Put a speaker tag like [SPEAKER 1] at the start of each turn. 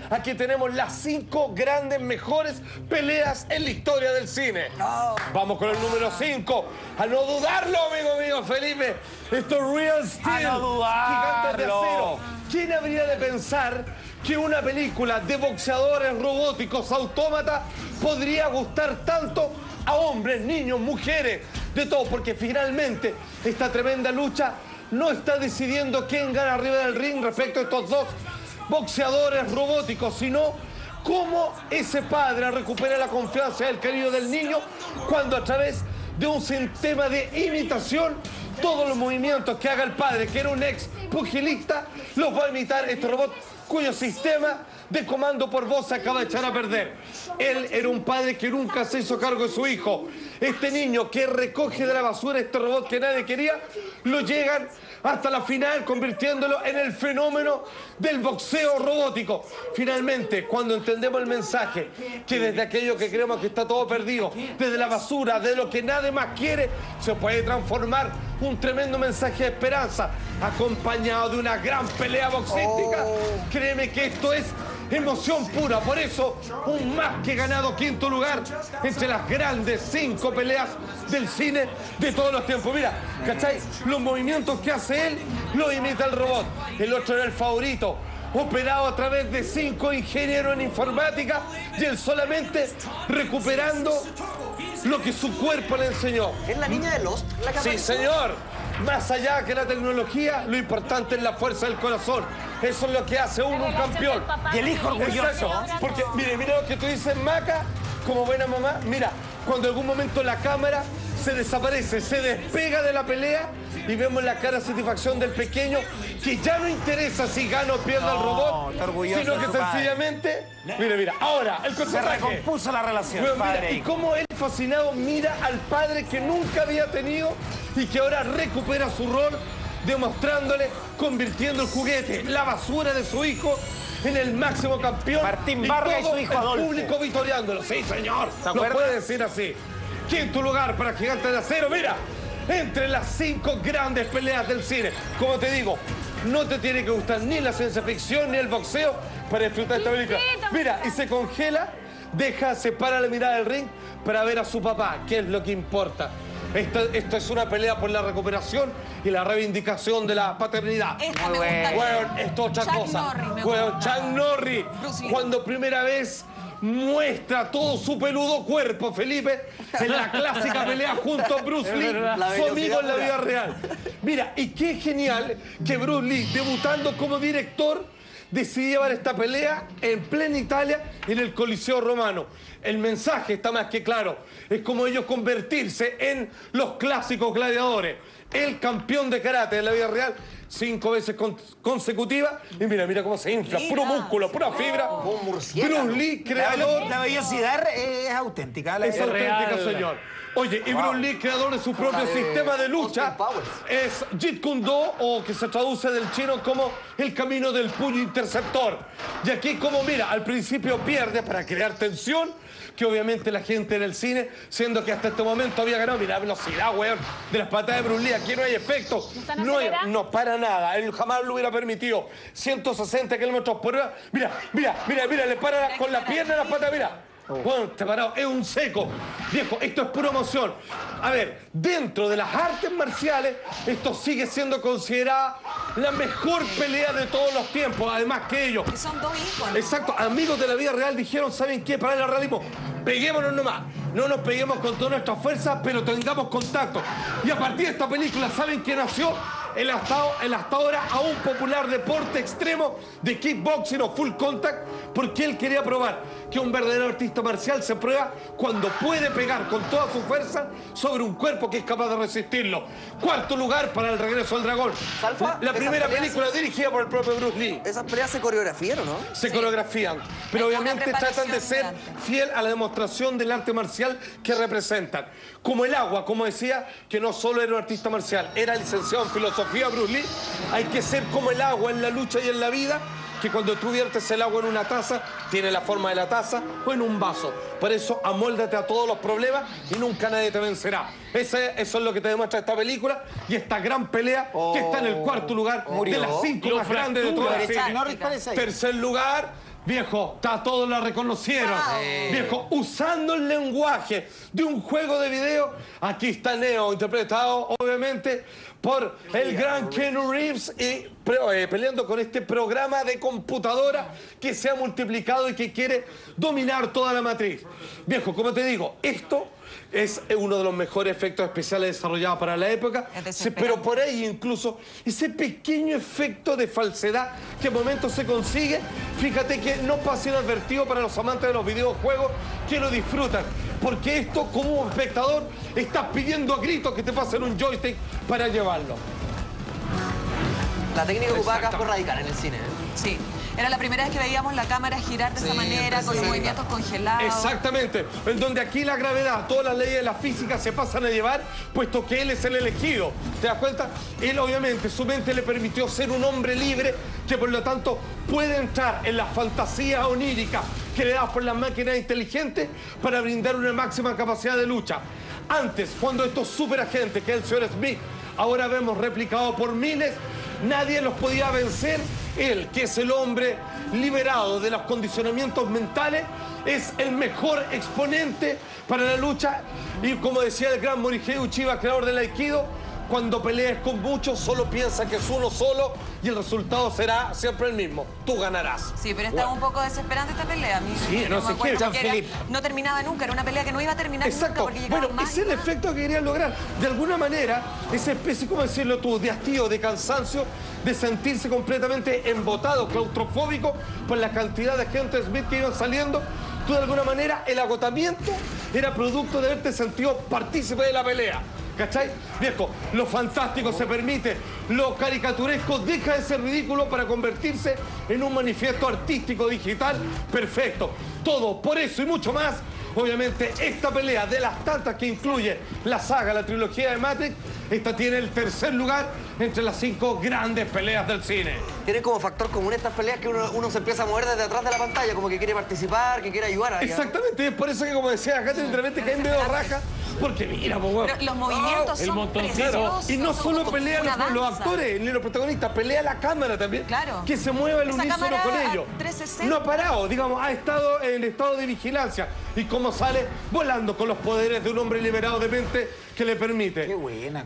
[SPEAKER 1] Aquí tenemos las 5 grandes, mejores peleas en la historia del cine. Vamos con el número 5. A no dudarlo, amigo mío, Felipe. Esto es Real Steel.
[SPEAKER 2] A no dudarlo.
[SPEAKER 1] Gigantes de acero. ¿Quién habría de pensar que una película de boxeadores robóticos autómatas podría gustar tanto a hombres, niños, mujeres, de todo? Porque finalmente esta tremenda lucha no está decidiendo quién gana arriba del ring respecto a estos dos boxeadores robóticos, sino cómo ese padre recupera la confianza del cariño del niño cuando a través de un sistema de imitación todos los movimientos que haga el padre, que era un ex pugilista, los va a imitar este robot cuyo sistema de comando por voz se acaba de echar a perder. Él era un padre que nunca se hizo cargo de su hijo. Este niño que recoge de la basura este robot que nadie quería, lo llegan hasta la final convirtiéndolo en el fenómeno del boxeo robótico. Finalmente, cuando entendemos el mensaje, que desde aquello que creemos que está todo perdido, desde la basura, de lo que nadie más quiere, se puede transformar un tremendo mensaje de esperanza, acompañado de una gran pelea boxística. Créeme que esto es emoción pura. Por eso, un más que ganado quinto lugar entre las grandes 5 peleas del cine de todos los tiempos. Mira, ¿cachai? Los movimientos que hace él lo imita el robot. El otro era el favorito, operado a través de 5 ingenieros en informática, y él solamente recuperando lo que su cuerpo le enseñó.
[SPEAKER 3] ¿Es la niña de Lost?
[SPEAKER 1] Sí, señor. Más allá que la tecnología, lo importante es la fuerza del corazón. Eso es lo que hace uno un campeón.
[SPEAKER 2] Y el hijo orgulloso.
[SPEAKER 1] Exacto. Porque, mira lo que tú dices, Maca, como buena mamá. Mira, cuando en algún momento la cámara se desaparece, se despega de la pelea y vemos la cara de satisfacción del pequeño, que ya no interesa si gana o pierde el robot, sino que sencillamente... Mira, ahora, el
[SPEAKER 2] Se
[SPEAKER 1] contraataque.
[SPEAKER 2] recompuso la relación,
[SPEAKER 1] Bueno, mira,
[SPEAKER 2] padre e
[SPEAKER 1] y
[SPEAKER 2] hijo.
[SPEAKER 1] cómo él fascinado mira al padre que nunca había tenido y que ahora recupera su rol, demostrándole, convirtiendo el juguete, la basura de su hijo, en el máximo campeón.
[SPEAKER 2] Martín Vargas y su hijo
[SPEAKER 1] el
[SPEAKER 2] Adolfo.
[SPEAKER 1] público vitoreándolo. Sí, señor.
[SPEAKER 2] ¿Se
[SPEAKER 1] Lo
[SPEAKER 2] acuerda?
[SPEAKER 1] puede decir así. Quinto lugar para Gigantes de Acero. Mira, entre las 5 grandes peleas del cine. Como te digo, no te tiene que gustar ni la ciencia ficción ni el boxeo para disfrutar esta película. Mira, y se congela, separa la mirada del ring para ver a su papá, que es lo que importa. Esto es una pelea por la recuperación y la reivindicación de la paternidad.
[SPEAKER 4] Esta me gusta.
[SPEAKER 1] Weón, esto es otra
[SPEAKER 4] Chuck
[SPEAKER 1] cosa.
[SPEAKER 4] Norris me
[SPEAKER 1] Weón,
[SPEAKER 4] gusta.
[SPEAKER 1] Chuck Norris,
[SPEAKER 4] Bruce Lee.
[SPEAKER 1] cuando primera vez muestra todo su peludo cuerpo, Felipe, en la clásica pelea junto a Bruce Lee, su amigo en la vida real. Mira, y qué genial que Bruce Lee, debutando como director, decidió llevar esta pelea en plena Italia, en el Coliseo Romano. El mensaje está más que claro. Es como ellos convertirse en los clásicos gladiadores. El campeón de karate de la vida real, 5 veces consecutivas. Y mira cómo se infla. Puro músculo, pura fibra. Bruce Lee, creador.
[SPEAKER 2] La vellosidad es auténtica.
[SPEAKER 1] Es auténtica, señor. Oye, y Bruce Lee, creador de su propio sistema de lucha, es Jeet Kune Do, o que se traduce del chino como el camino del puño interceptor. Y aquí, como mira, al principio pierde para crear tensión, que obviamente la gente en el cine, siendo que hasta este momento había ganado, mira la velocidad, weón, de las patadas de Bruce Lee. Aquí no hay efecto. No, para nada. Él jamás lo hubiera permitido. 160 kilómetros por hora. Mira, le para con la pierna las patas, mira. Bueno, te parado, es un seco. Viejo, esto es pura emoción. A ver, dentro de las artes marciales, esto sigue siendo considerada la mejor pelea de todos los tiempos. Además que ellos,
[SPEAKER 4] Que son 2 hijos.
[SPEAKER 1] exacto, amigos de la vida real, dijeron, ¿saben qué? Para el realismo, peguémonos nomás. No nos peguemos con toda nuestra fuerza, pero tengamos contacto. Y a partir de esta película, ¿saben qué nació? El hasta ahora aún popular deporte extremo de kickboxing o full contact, porque él quería probar que un verdadero artista marcial se prueba cuando puede pegar con toda su fuerza sobre un cuerpo que es capaz de resistirlo. Cuarto lugar para El Regreso del Dragón.
[SPEAKER 3] Salfa,
[SPEAKER 1] La
[SPEAKER 3] esas
[SPEAKER 1] primera
[SPEAKER 3] peleas
[SPEAKER 1] película dirigida por el propio Bruce Lee.
[SPEAKER 3] Esas peleas se coreografían, ¿no?
[SPEAKER 1] Se coreografían, pero
[SPEAKER 4] Hay una
[SPEAKER 1] obviamente tratan de ser
[SPEAKER 4] preparación
[SPEAKER 1] fiel a la demostración del arte marcial que representan. Como el agua, como decía, que no solo era un artista marcial, era licenciado en filosofía Bruce Lee. Hay que ser como el agua en la lucha y en la vida, que cuando tú viertes el agua en una taza, tiene la forma de la taza o en un vaso. Por eso, amóldate a todos los problemas y nunca nadie te vencerá. Eso es lo que te demuestra esta película y esta gran pelea que está en el cuarto lugar de las 5 más grandes de todo el cine.
[SPEAKER 2] Norris parece ahí.
[SPEAKER 1] Tercer lugar Viejo, todos la reconocieron. Viejo, usando el lenguaje de un juego de video, aquí está Neo, interpretado obviamente por el gran Keanu Reeves y peleando con este programa de computadora que se ha multiplicado y que quiere dominar toda la matriz. Viejo, como te digo, esto es uno de los mejores efectos especiales desarrollados para la época, pero por ahí incluso ese pequeño efecto de falsedad que en momentos se consigue, fíjate que no pasa inadvertido para los amantes de los videojuegos que lo disfrutan, porque esto como espectador estás pidiendo a gritos que te pasen un joystick para llevarlo.
[SPEAKER 3] La técnica ocupada acá fue radical en el cine, ¿eh?
[SPEAKER 4] Sí. Era la primera vez que veíamos la cámara girar de esa manera, con los movimientos congelados.
[SPEAKER 1] Exactamente, en donde aquí la gravedad, todas las leyes de la física se pasan a llevar, puesto que él es el elegido. ¿Te das cuenta? Él obviamente, su mente le permitió ser un hombre libre que por lo tanto puede entrar en las fantasías oníricas creadas por las máquinas inteligentes para brindar una máxima capacidad de lucha. Antes, cuando estos superagentes, que es el señor Smith, ahora vemos replicado por miles, nadie los podía vencer. Él, que es el hombre liberado de los condicionamientos mentales, es el mejor exponente para la lucha. Y como decía el gran Morihei Uchiha, creador del Aikido, cuando pelees con muchos, solo piensa que es uno solo y el resultado será siempre el mismo. Tú ganarás.
[SPEAKER 4] Sí, pero estaba un poco desesperante esta pelea. A mí
[SPEAKER 1] no sé qué,
[SPEAKER 4] no terminaba nunca, era una pelea que no iba a terminar nunca porque llegaban más.
[SPEAKER 1] Ese es el efecto que querían lograr. De alguna manera, esa especie, ¿cómo decirlo tú?, de hastío, de cansancio, de sentirse completamente embotado, claustrofóbico por la cantidad de gente Smith que iban saliendo. Tú, de alguna manera, el agotamiento era producto de haberte sentido partícipe de la pelea. ¿Cachai? Viejo, lo fantástico se permite, lo caricaturesco deja de ser ridículo para convertirse en un manifiesto artístico digital perfecto. Todo, por eso y mucho más, obviamente, esta pelea de las tantas que incluye la saga, la trilogía de Matrix, esta tiene el tercer lugar entre las 5 grandes peleas del cine.
[SPEAKER 3] Tienen como factor común estas peleas que uno se empieza a mover desde atrás de la pantalla, como que quiere participar, que quiere ayudar.
[SPEAKER 1] Exactamente, y es por eso que, como decía, acá de repente caen medio raja, porque mira,
[SPEAKER 4] los movimientos son preciosos.
[SPEAKER 1] Y no solo pelean los actores ni los protagonistas, pelea la cámara también.
[SPEAKER 4] Claro.
[SPEAKER 1] Que se mueva el unísono con ellos.
[SPEAKER 4] 360.
[SPEAKER 1] No ha parado, digamos, ha estado en estado de vigilancia. Y cómo sale volando con los poderes de un hombre liberado de mente que le permite.
[SPEAKER 2] Qué buena.